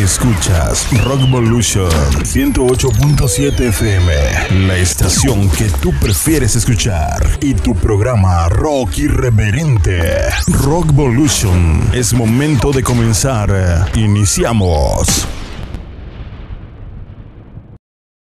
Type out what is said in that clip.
Escuchas Rockvolution 108.7 FM, la estación que tú prefieres escuchar, y tu programa rock irreverente, Rockvolution. Es momento de comenzar. Iniciamos.